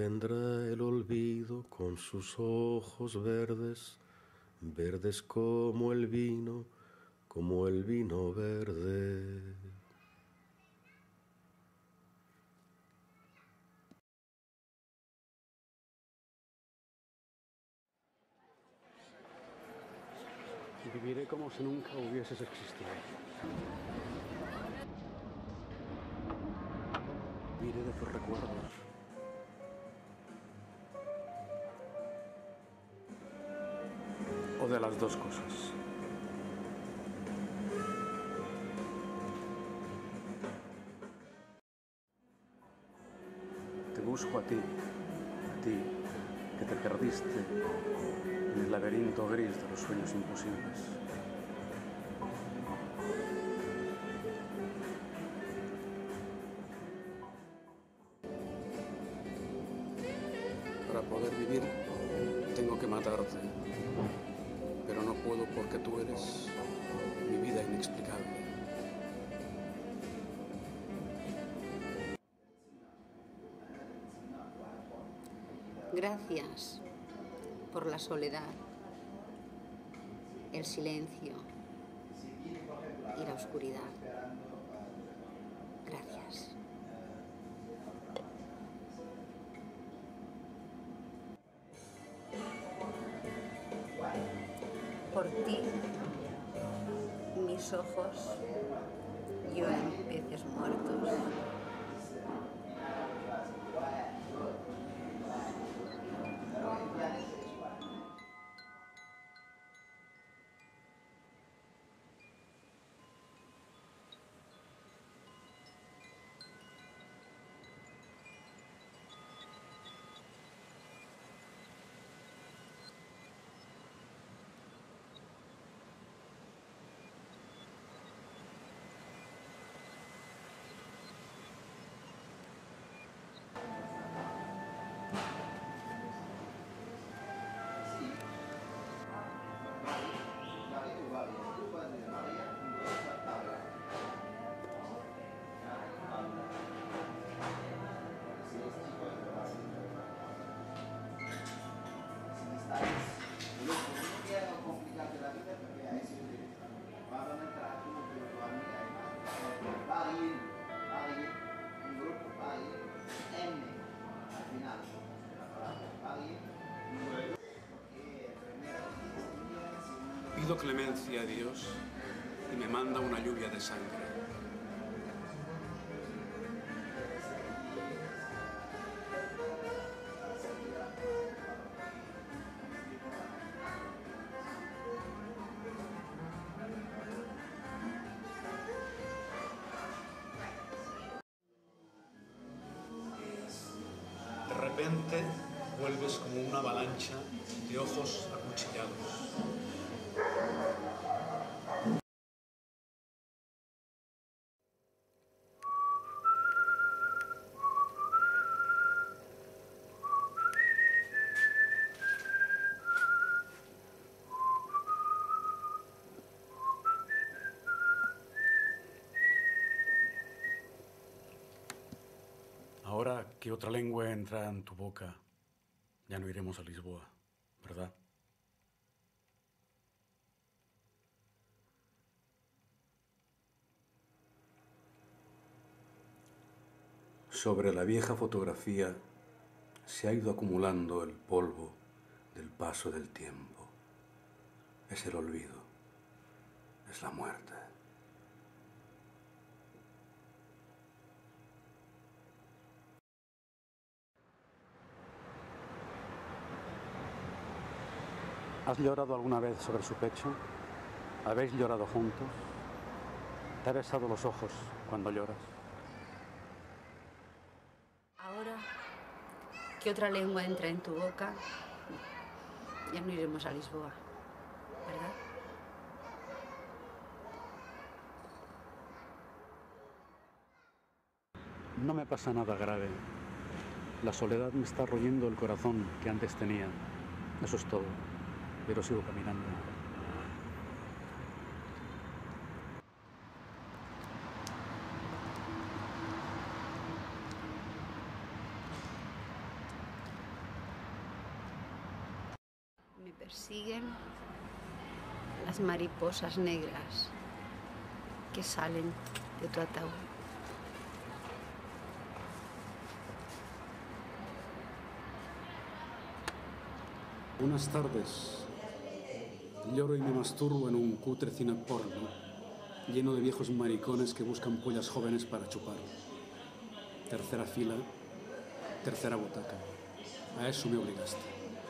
vendrá el olvido con sus ojos verdes, verdes como el vino verde. Viviré como si nunca hubieses existido. Viviré de tus recuerdos. O de las dos cosas. Te busco a ti, que te perdiste en el laberinto gris de los sueños imposibles. Para poder vivir, tengo que matarte, pero no puedo porque tú eres mi vida inexplicable. Gracias por la soledad, el silencio y la oscuridad. Gracias. Por ti, mis ojos lloran peces muertos. Pido clemencia a Dios y me manda una lluvia de sangre. De repente vuelves como una avalancha de ojos acuchillados. Ahora que otra lengua entra en tu boca, ya no iremos a Lisboa, ¿verdad? Sobre la vieja fotografía se ha ido acumulando el polvo del paso del tiempo. Es el olvido, es la muerte. ¿Has llorado alguna vez sobre su pecho? ¿Habéis llorado juntos? ¿Te ha besado los ojos cuando lloras? Ahora que otra lengua entra en tu boca, ya no iremos a Lisboa, ¿verdad? No me pasa nada grave. La soledad me está royendo el corazón que antes tenía. Eso es todo. Pero sigo caminando. persiguen las mariposas negras que salen de tu ataúd. Buenas tardes. Lloro y me masturbo en un cutre cine porno, lleno de viejos maricones que buscan pollas jóvenes para chupar. Tercera fila, tercera butaca. A eso me obligaste.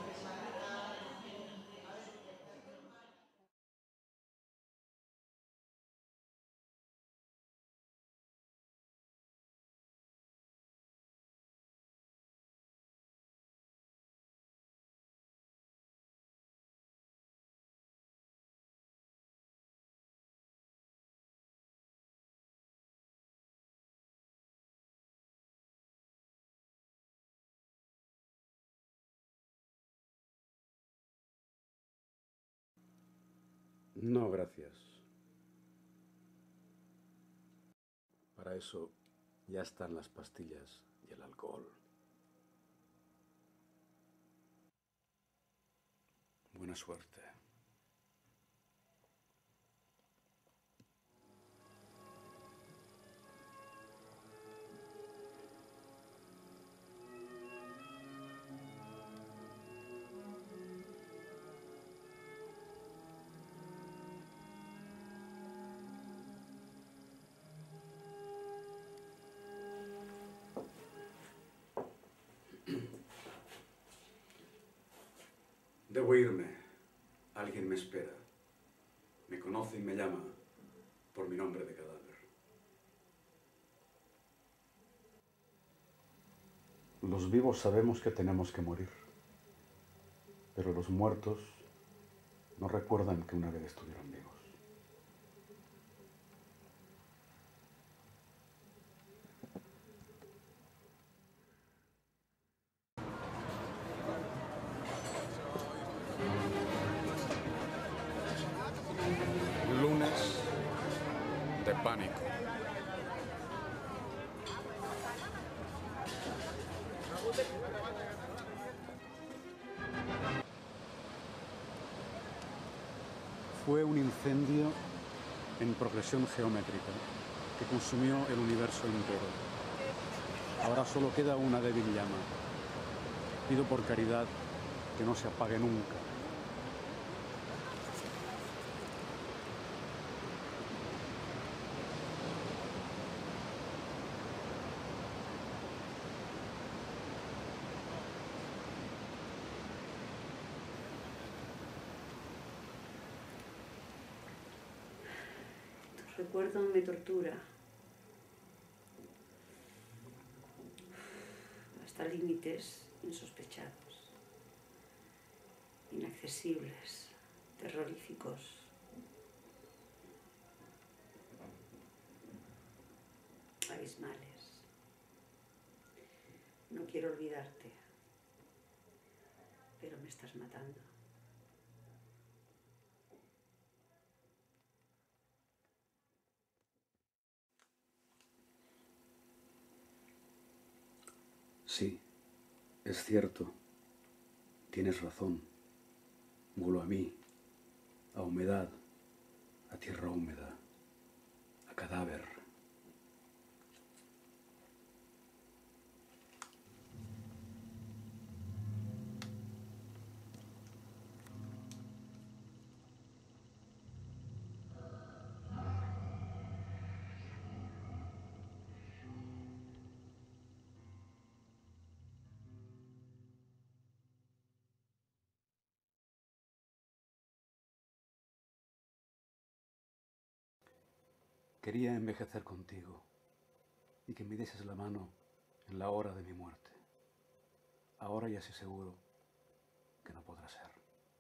No, gracias. Para eso ya están las pastillas y el alcohol. Buena suerte. Debo irme. Alguien me espera. Me conoce y me llama por mi nombre de cadáver. Los vivos sabemos que tenemos que morir, pero los muertos no recuerdan que una vez estuvieron vivos. Lunes de pánico. Fue un incendio en progresión geométrica que consumió el universo entero. Ahora solo queda una débil llama. Pido por caridad que no se apague nunca. Tu recuerdo me tortura. Hasta límites insospechados, inaccesibles, terroríficos. Abismales. No quiero olvidarte, pero me estás matando. Sí, es cierto. Tienes razón. Huelo a mí, a humedad, a tierra húmeda, a cadáver. Quería envejecer contigo y que me dieses la mano en la hora de mi muerte. Ahora ya sé seguro que no podrá ser.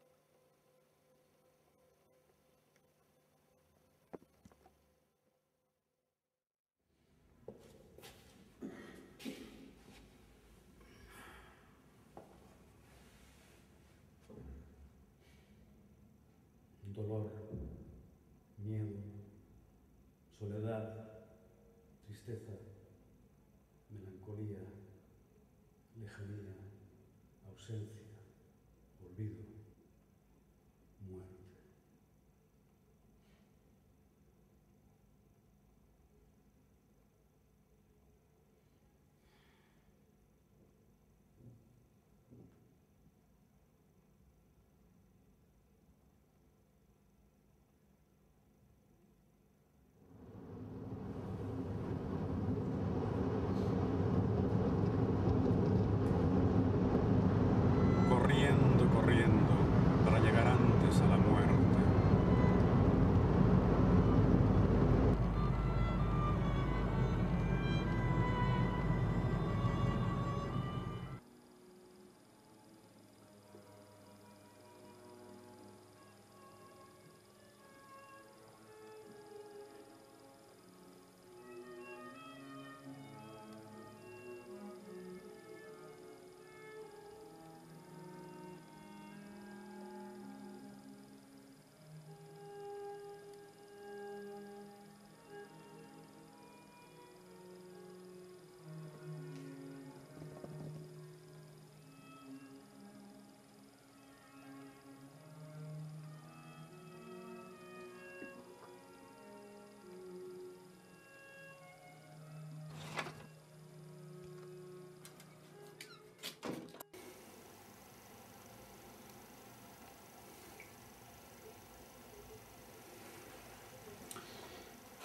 Dolor, miedo, soledad, tristeza, melancolía, lejanía, ausencia, olvido,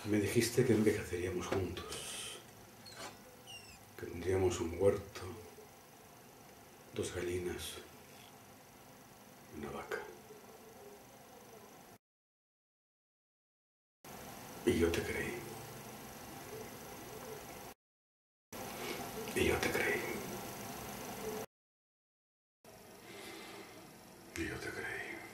Me dijiste que envejeceríamos juntos, que tendríamos un huerto, 2 gallinas y una vaca. Y yo te creí. Y yo te creí. Y yo te creí.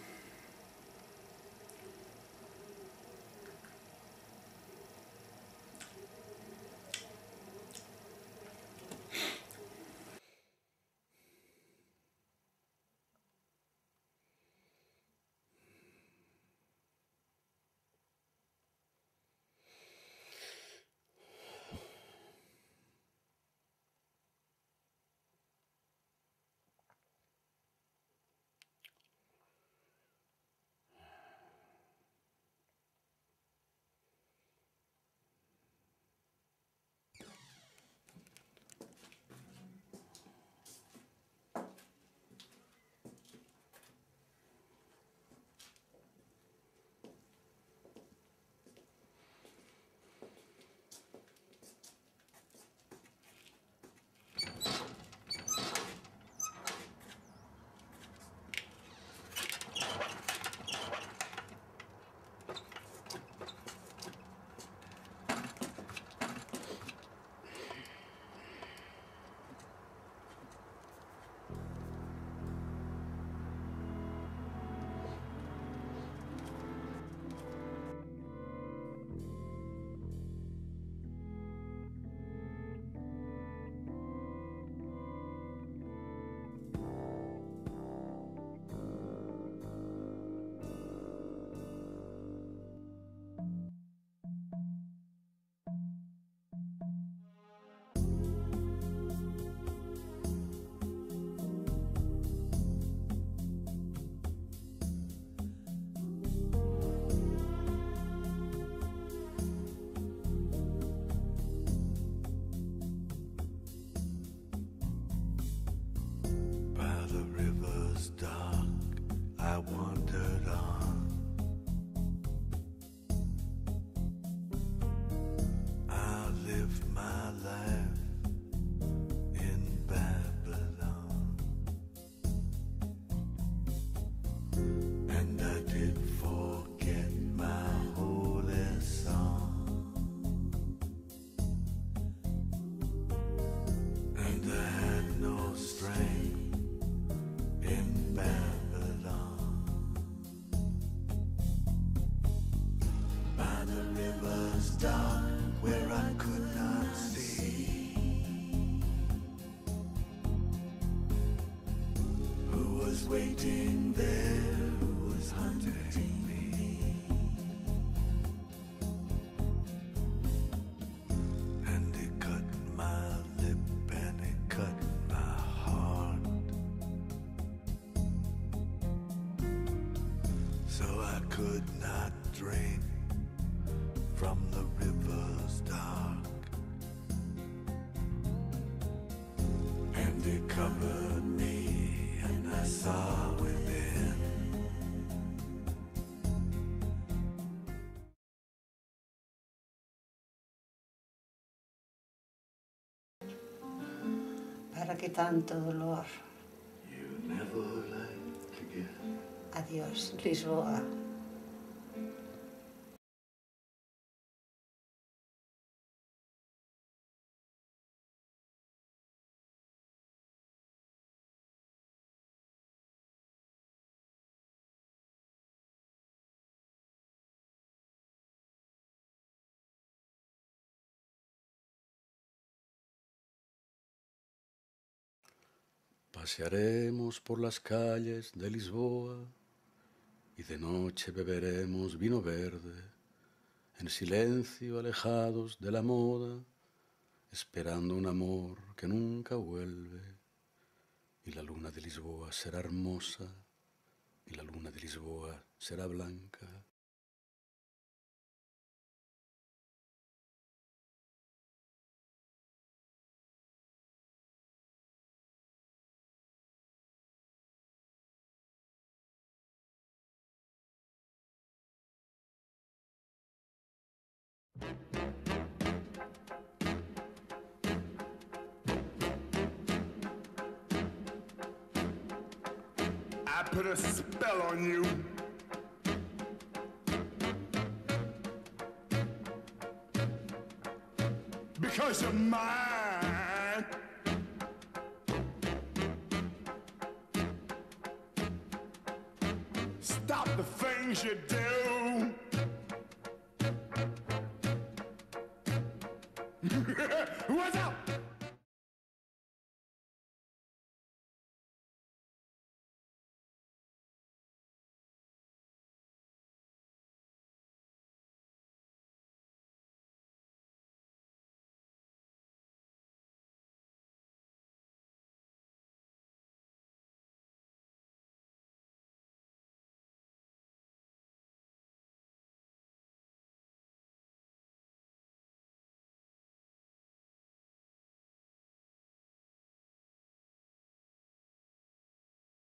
Wandered on. I lived my life in Babylon, and I did forget my holy song, and I had no strength in Babylon. Dark, where I could not see who was waiting there, who was hunting me, and it cut my lip and it cut my heart, so I could not drink from the river's dark, and it covered me, and I saw within. ¿Para qué tanto dolor? You never like to give. Adiós, Lisboa. Pasearemos por las calles de Lisboa y de noche beberemos vino verde, en silencio alejados de la moda, esperando un amor que nunca vuelve. Y la luna de Lisboa será hermosa, y la luna de Lisboa será blanca. I put a spell on you. Because you're mine. Stop the things you do.